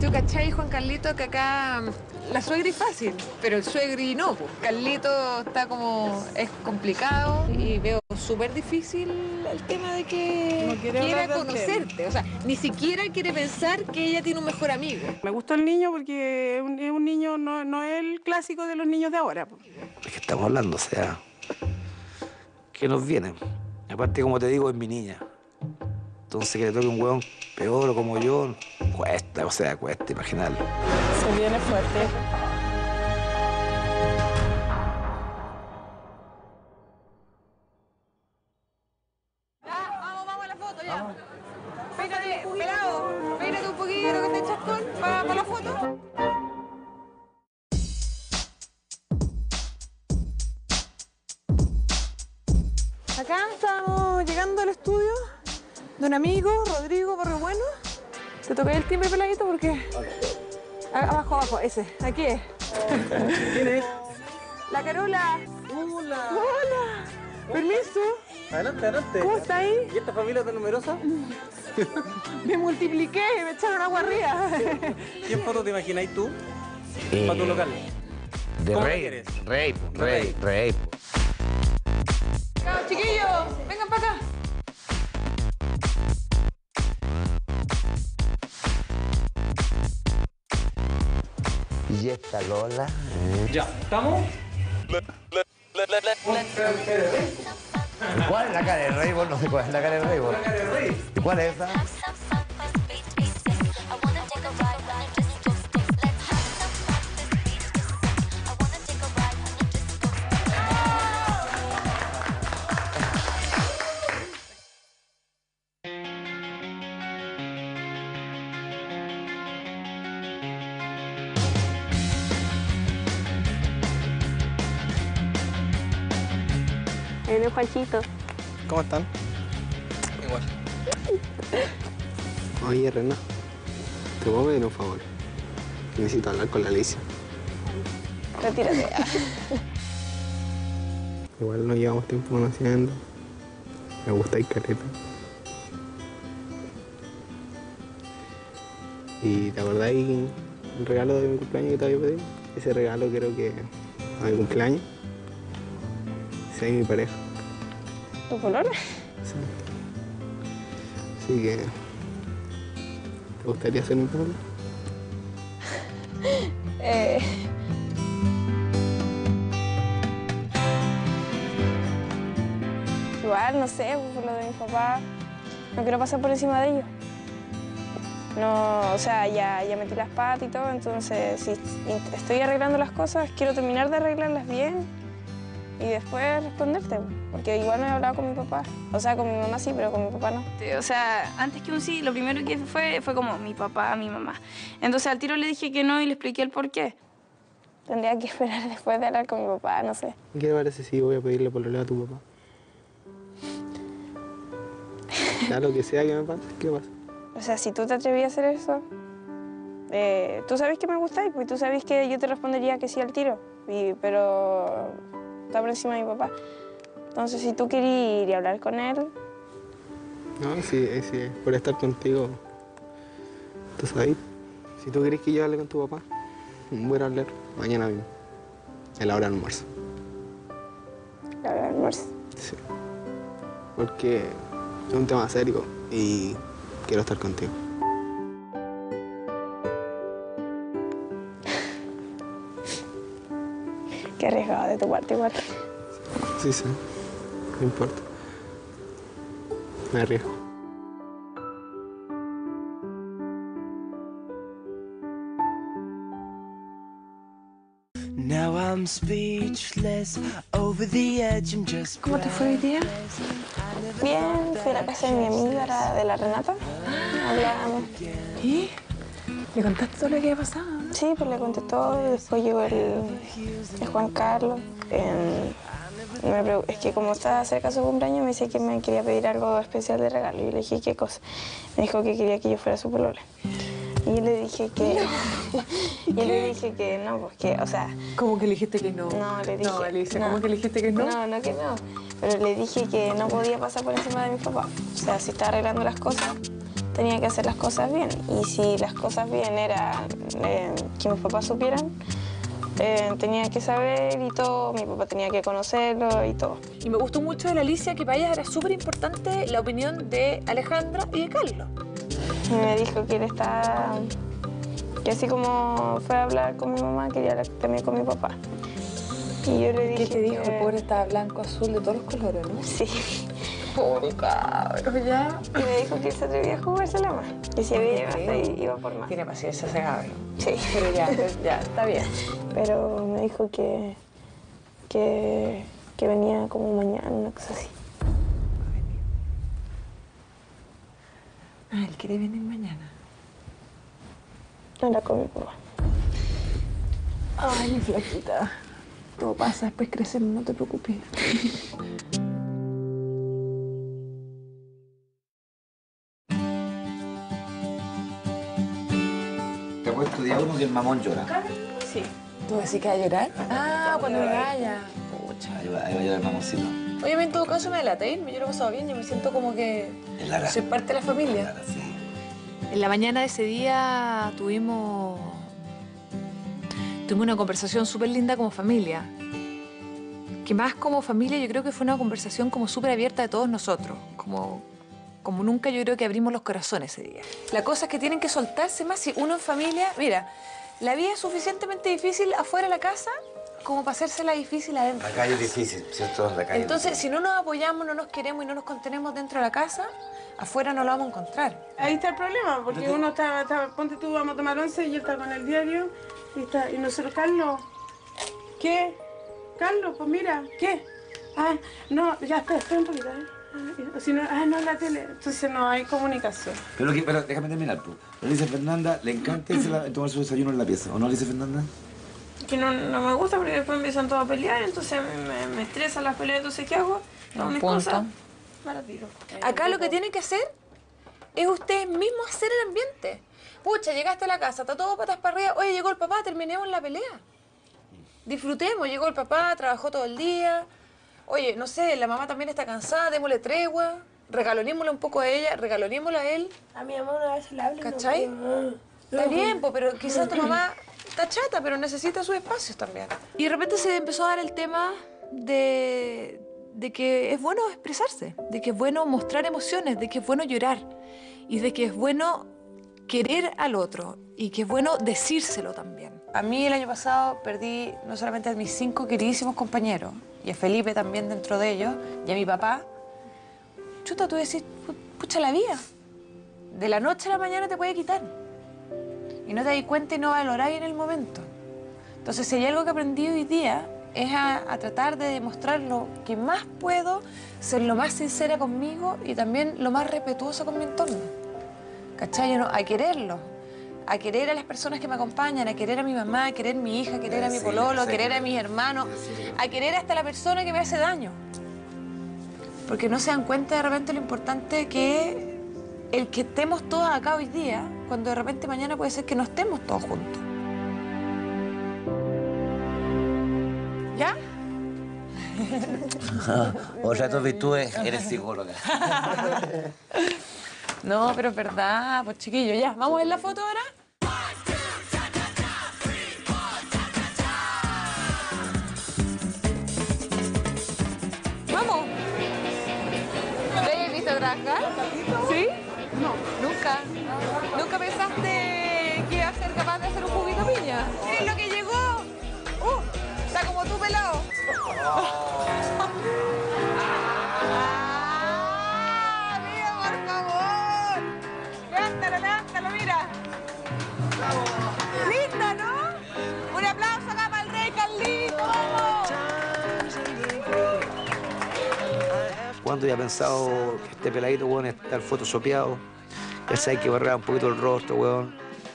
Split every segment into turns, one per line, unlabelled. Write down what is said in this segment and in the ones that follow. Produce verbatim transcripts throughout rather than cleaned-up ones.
Tú cachai, Juan Carlito, que acá la suegra es fácil, pero el suegri no, pues. Carlito está como, es complicado y veo súper difícil el tema de que
no quiere
quiera
hablar del
conocerte.
tema.
O sea, ni siquiera quiere pensar que ella tiene un mejor amigo.
Me gusta el niño porque es un, es un niño, no, no es el clásico de los niños de ahora.
¿De qué estamos hablando? O sea, ¿qué nos viene? Aparte, como te digo, es mi niña. Entonces, que le toque un hueón peor o como yo, cuesta, o sea, cuesta imaginarlo.
Se viene fuerte.
Ya, vamos, vamos a la foto, ya. Peínate, pelado, peínate un poquito que te chascón para pa la foto. Acá estamos llegando al estudio de un amigo, Rodrigo Barrio Bueno. Te toqué el timbre, peladito, porque... Abajo, abajo, ese, aquí es.
¿Quién es?
La Carola.
Hola.
Hola. Permiso.
Adelante, adelante.
¿Cómo está ahí?
¿Y esta familia tan numerosa?
Me multipliqué, me echaron agua arriba.
¿Qué foto te imagináis tú
Eh,
para tu local?
De
¿Cómo
rey,
quieres?
rey, po, rey,
Rey.
rey. po.
Chao, chiquillos, vengan para acá.
Y esta Lola.
Ya, ¿estamos?
¿Cuál es la cara del rey? Vos no sé cuál es la cara del rey. Vos. ¿Y cuál es esa?
Viene Juanchito.
¿Cómo están? Igual.
Oye, Rena, ¿te puedo pedir un favor? Necesito hablar con la Alicia.
Retírate.
Igual no llevamos tiempo conociendo. Me gusta el caleta. ¿Y te acordás el regalo de mi cumpleaños que te había pedido? Ese regalo creo que a mi cumpleaños sea mi pareja.
¿Tu color?
Sí. Así que... ¿te gustaría ser mi pareja?
Eh... Igual, no sé, por lo de mi papá, no quiero pasar por encima de ellos. No, o sea, ya, ya metí las patas y todo, entonces si estoy arreglando las cosas, quiero terminar de arreglarlas bien y después responderte, porque igual no he hablado con mi papá. O sea, con mi mamá sí, pero con mi papá no.
O sea, antes que un sí, lo primero que fue fue como mi papá, mi mamá. Entonces al tiro le dije que no y le expliqué el por qué.
Tendría que esperar después de hablar con mi papá, no sé.
¿Qué te parece si voy a pedirle pololeo a tu papá? Ya lo que sea que me pase, ¿qué pasa?
O sea, si tú te atrevías a hacer eso, eh, tú sabes que me gustáis, pues tú sabes que yo te respondería que sí al tiro, y, pero está por encima de mi papá. Entonces, si tú querías ir y hablar con él...
No, sí, sí, por estar contigo, tú sabes, si tú querés que yo hable con tu papá, voy a hablar mañana mismo, a la hora del almuerzo.
La hora del almuerzo.
Sí, porque es un tema serio y quiero estar contigo.
Qué arriesgado de tu parte igual.
Sí, sí, no importa. Me arriesgo.
¿Cómo te fue hoy día?
Bien, fui a la casa de mi amiga, la de la Renata. Hablábamos.
¿Y? ¿Le contaste todo lo que había pasado?
Sí, pues le conté todo. Después llegó el, el Juan Carlos. Eh, me pregu- es que como estaba cerca de su cumpleaños, me decía que me quería pedir algo especial de regalo. Y le dije, ¿qué cosa? Me dijo que quería que yo fuera su polola. Y yo le dije que... y yo le dije que no, pues que, o sea...
¿Cómo que le dijiste que no?
No, le dije...
No, Alicia, ¿cómo que le dijiste que no?
No, no que no. Pero le dije que no podía pasar por encima de mi papá. O sea, si estaba arreglando las cosas, tenía que hacer las cosas bien. Y si las cosas bien era eh, que mis papás supieran, eh, tenía que saber y todo, mi papá tenía que conocerlo y todo.
Y me gustó mucho de la Alicia que para ella era súper importante la opinión de Alejandra y de Carlos.
Y me dijo que él está... que así como fue a hablar con mi mamá, quería hablar también con mi papá. Y yo le dije
¿Qué te dijo?
que...
El pobre estaba blanco, azul, de todos los colores, ¿no?
Sí.
Pobre cabrón, ya.
Y me dijo que él se atrevía a jugársela más. Y si había más, ahí iba por más.
Tiene paciencia ese cabrón.
Sí.
Pero ya, ya, está bien.
Pero me dijo que... que... que venía como mañana, una cosa así.
Ah, él quiere venir mañana.
Era con mi papá.
Ay, mi flaquita. Todo pasa, después crecemos, no te preocupes.
Te apuesto día uno que el mamón llora.
Sí. ¿Tú decís que va a llorar? Ah, cuando me vaya. Pucha.
Ahí va, ahí va a llorar el mamoncito.
Oye, en todo caso me delata irme, yo lo he pasado bien, yo me siento como que
Es Lara.
soy parte de la familia.
Lara, sí.
En la mañana de ese día tuvimos, tuvimos una conversación súper linda como familia. Que más como familia yo creo que fue una conversación como súper abierta de todos nosotros. Como, como nunca yo creo que abrimos los corazones ese día. La cosa es que tienen que soltarse más si uno en familia... Mira, la vida es suficientemente difícil afuera de la casa como para hacérsela difícil adentro.
La calle es difícil, ¿cierto? La calle
Entonces,
es
si no nos apoyamos, no nos queremos y no nos contenemos dentro de la casa, afuera no lo vamos a encontrar.
Ahí está el problema, porque uno está, está, ponte tú, vamos a tomar once y él está con el diario y, está, y nosotros, Carlos, ¿qué? Carlos, pues mira, ¿qué? Ah, no, ya, espera, espera un poquito, ¿eh? Ah, si no, ah, no, la tele, entonces no hay comunicación.
Pero, que, pero déjame terminar, pues. Le dice Fernanda, le encanta irse la- tomar su desayuno en la pieza, ¿o no le dice Fernanda?
Que no, no me gusta porque después empiezan todos a pelear, entonces me, me estresan las peleas, entonces ¿qué hago? Tomo mis
punto.
cosas, me las tiro.
Acá lo que tienen que hacer es ustedes mismos hacer el ambiente. Pucha, llegaste a la casa, está todo patas para arriba. Oye, llegó el papá, terminemos la pelea. Disfrutemos, llegó el papá, trabajó todo el día. Oye, no sé, la mamá también está cansada, démosle tregua. Regalonémosle un poco a ella, regalonémosle a él.
A mi mamá una vez le hablé.
¿Cachai? Está bien, po, pero quizás tu mamá está chata, pero necesita sus espacios también. Y de repente se empezó a dar el tema de, de que es bueno expresarse, de que es bueno mostrar emociones, de que es bueno llorar y de que es bueno querer al otro y que es bueno decírselo también. A mí el año pasado perdí no solamente a mis cinco queridísimos compañeros, y a Felipe también dentro de ellos, y a mi papá. Chuta, tú decís, pu- pucha la vida. De la noche a la mañana te puede quitar. Y no te das cuenta y no valoráis en el momento. Entonces, si hay algo que aprendí hoy día, es a, a tratar de demostrar lo que más puedo, ser lo más sincera conmigo y también lo más respetuosa con mi entorno. ¿Cachai? No, a quererlo. A querer a las personas que me acompañan, a querer a mi mamá, a querer a mi hija, a querer a mi
Sí,
pololo, a
sí.
querer a mis hermanos, a querer hasta la persona que me hace daño. Porque no se dan cuenta de repente lo importante que es el que estemos todos acá hoy día, cuando de repente mañana puede ser que no estemos todos juntos. ¿Ya?
Otra de tus virtudes, eres psicóloga.
No, pero es verdad, pues chiquillos, ya. ¿Vamos a ver la foto ahora? ¡Vamos! ¿Te habías visto trabajar? ¿Sí? No. ¿Nunca? ¿Nunca pensaste que ibas a ser capaz de hacer un juguito piña? ¡Es lo que llegó! ¡Uh! Está como tú pelado. ¡Ah! ¡Mira, por favor! ¡Levántalo, levántalo, mira! ¡Linda, ¿no? Un aplauso acá para el rey Carlito, vamos.
¿Cuándo ya he pensado que este peladito, weón, estar photoshopeado? Ya sabes, hay que barrar un poquito el rostro, weón.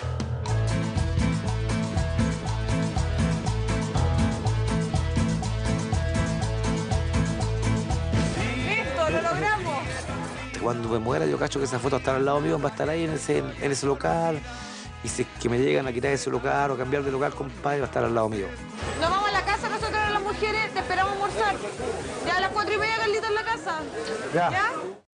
¡Listo, lo logramos!
Cuando me muera, yo cacho que esa foto va a estar al lado mío, va a estar ahí en ese, en ese local. Y si es que me llegan a quitar ese local o cambiar de local, compadre, va a estar al lado mío.
Nos vamos a la casa nosotros las mujeres, te esperamos almorzar. Ya a las cuatro y media, Carlita, en la casa.
Ya.
¿Ya?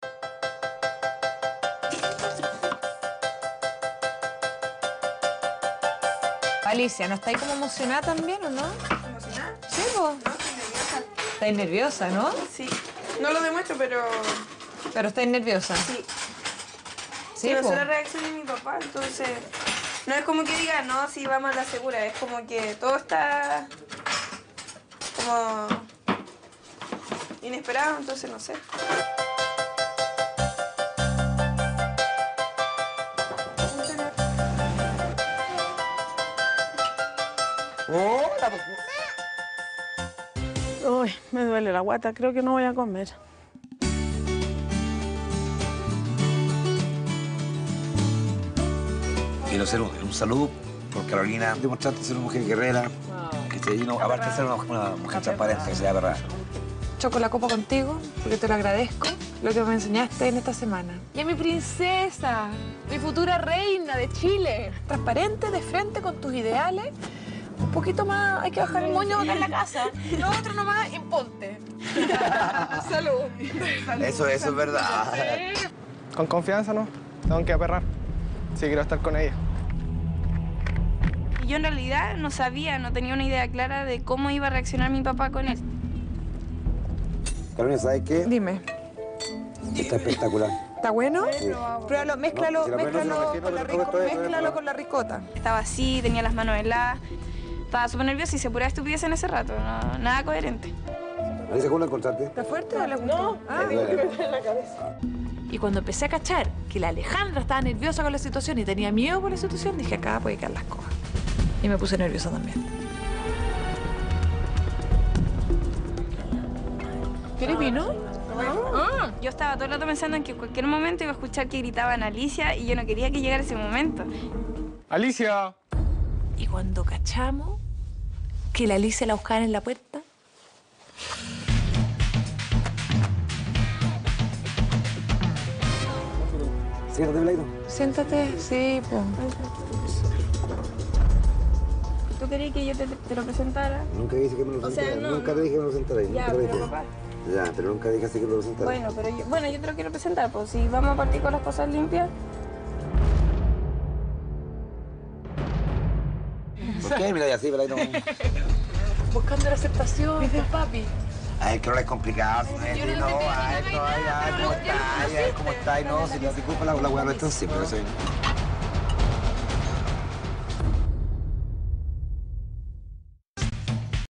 Alicia, ¿no estáis como emocionada también o no?
¿Emocionada?
Sí, vos.
No, estoy nerviosa.
Estáis nerviosa, ¿no?
Sí. No lo demuestro, pero
Pero estáis nerviosa.
sí.
Sí,
que no
po.
sé la reacción de mi papá, entonces no es como que diga, no, sí, vamos a la segura, es como que todo está como inesperado, entonces no sé. Uy, me duele la guata, creo que no voy a comer.
Quiero hacer un, un saludo por Carolina. Demostraste ser una mujer guerrera, que se vino, aparte de ser una, una mujer transparente, que sea verdad.
Choco la copa contigo porque te lo agradezco, lo que me enseñaste en esta semana. Y a mi princesa, mi futura reina de Chile. Transparente, de frente con tus ideales. Un poquito más, hay que bajar el moño acá en la casa. Lo otro nomás, imponte. Salud.
Eso, eso es verdad.
Con confianza, ¿no? Tengo que aperrar. Sí, quiero estar con ella.
Y yo en realidad no sabía, no tenía una idea clara de cómo iba a reaccionar mi papá con él.
Carolina, ¿sabes qué?
Dime,
Está espectacular.
¿está bueno?
Sí.
Pruébalo, mézclalo,
No, si la pruebas,
mézclalo,
no, no, no,
con la
no,
rico-
no, no, no, no,
mézclalo
no.
con la ricota.
Estaba así, tenía las manos heladas. Estaba súper nerviosa y se pura estupidez en ese rato, no- nada coherente.
Alicia, ¿cómo la encontraste?
¿Está fuerte o le gustó? No, ah. Y cuando empecé a cachar que la Alejandra estaba nerviosa con la situación y tenía miedo por la situación, dije, acá puede quedar las cosas. Y me puse nerviosa también. ¿Quieres vino? Ah.
Yo estaba todo el rato pensando en que en cualquier momento iba a escuchar que gritaban Alicia y yo no quería que llegara ese momento.
¡Alicia!
Y cuando cachamos que la Alicia la buscaban en la puerta,
Siéntate, Blairo.
siéntate, sí, pues.
¿Tú querías que yo te, te lo presentara?
Nunca dije que me lo
O sea,
sentara.
no,
nunca
no.
te dije que me lo sentara.
Ya,
nunca te
pero
dije.
papá.
Ya, pero nunca dije así que me lo sentara.
Bueno, pero yo, bueno, yo te lo quiero presentar, pues si vamos a partir con las cosas limpias.
¿Por qué? Mira, así, Blairo.
Buscando la aceptación, pues, papi.
Ay, que no es complicado, Sonetti,
Yo no
no,
te pedí
ay,
nada,
no, ay, ay,
pero
¿cómo
ya lo
estás? Ay, ¿cómo estás? No, si no te culpa la, la weá no es tan simple, eso.